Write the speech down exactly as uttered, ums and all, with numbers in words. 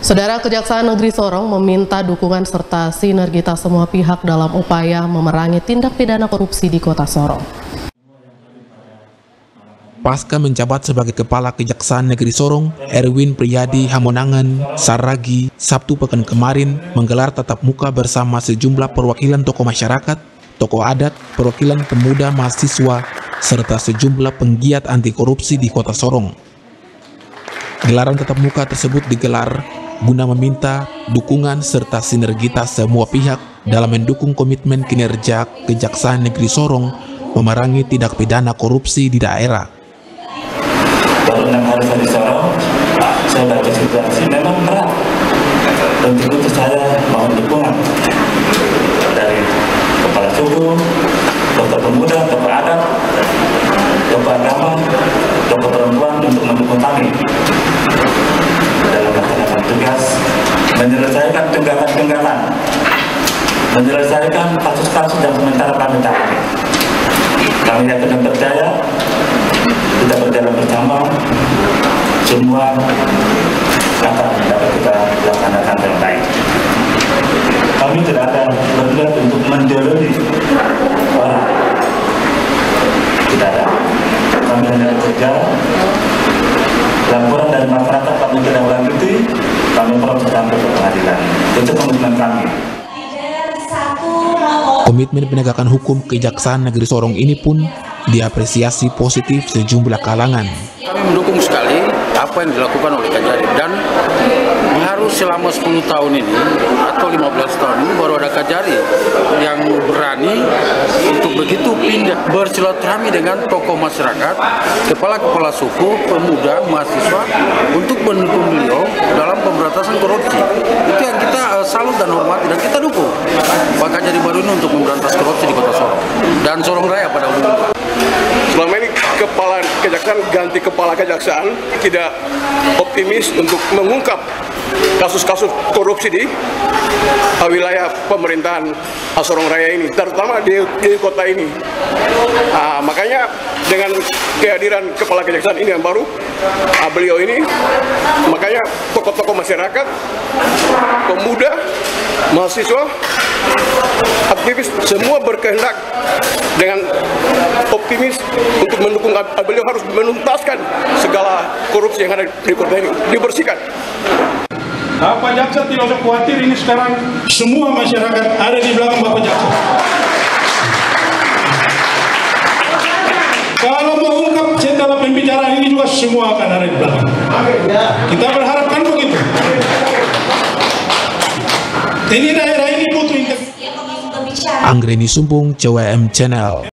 Saudara, Kejaksaan Negeri Sorong meminta dukungan serta sinergitas semua pihak dalam upaya memerangi tindak pidana korupsi di Kota Sorong. Pasca menjabat sebagai Kepala Kejaksaan Negeri Sorong, Erwin Priyadi Hamonangan Saragi Sabtu pekan kemarin menggelar tatap muka bersama sejumlah perwakilan tokoh masyarakat, tokoh adat, perwakilan pemuda mahasiswa, serta sejumlah penggiat anti korupsi di Kota Sorong. Gelaran tatap muka tersebut digelar guna meminta dukungan serta sinergitas semua pihak dalam mendukung komitmen kinerja Kejaksaan Negeri Sorong memerangi tindak pidana korupsi di daerah. Baru enam hari dari Sorong, saya baca situasi memang berat. Dan itu saya mohon dukungan dari kepala suku, tokoh pemuda, tokoh adat, tokoh agama, tokoh perempuan untuk mendukung kami dalam melaksanakan tugas, menyelesaikan tunggakan-tunggakan, menyelesaikan kasus-kasus yang sementara kami tangani. Kami yakin dan percaya kita berjalan bersama, semua akan dapat kita laksanakan dengan baik. Kami tidak akan berniat untuk menjeloli orang, tidak ada. Kami hanya bekerja. Laporan dari masyarakat kami tidak lanjuti, kami proses sampai ke pengadilan. Itu komitmen kami. Komitmen penegakan hukum Kejaksaan Negeri Sorong ini pun diapresiasi positif sejumlah kalangan. Kami mendukung sekali apa yang dilakukan oleh Kajari, dan harus selama sepuluh tahun ini atau lima belas tahun ini baru ada Kajari yang berani untuk begitu pindah bersilaturahmi dengan tokoh masyarakat, kepala-kepala suku, pemuda, mahasiswa untuk mendukung beliau dalam pemberantasan korupsi. Itu yang kita uh, salut dan hormati dan kita dukung Pak Kajari baru ini untuk memberantas korupsi di Kota Sorong dan Sorong Raya pada umumnya. Selama ini kepala kejaksaan ganti kepala kejaksaan tidak optimis untuk mengungkap kasus-kasus korupsi di wilayah pemerintahan Sorong Raya ini, terutama di, di kota ini. Nah, makanya dengan kehadiran kepala kejaksaan ini yang baru, nah, beliau ini, makanya tokoh-tokoh masyarakat, pemuda, mahasiswa, aktivis, semua berkehendak dengan optimis untuk mendukung beliau harus menuntaskan segala korupsi yang ada di kota ini, dibersihkan. Bapak Jaksa tidak usah khawatir, ini sekarang semua masyarakat ada di belakang Bapak Jaksa. Kalau mau ungkap setelah pembicaraan ini juga semua akan ada di belakang. Kita berharapkan begitu. Ini daerah ini butuh integritas. Anggreni Sumbung, C W M Channel.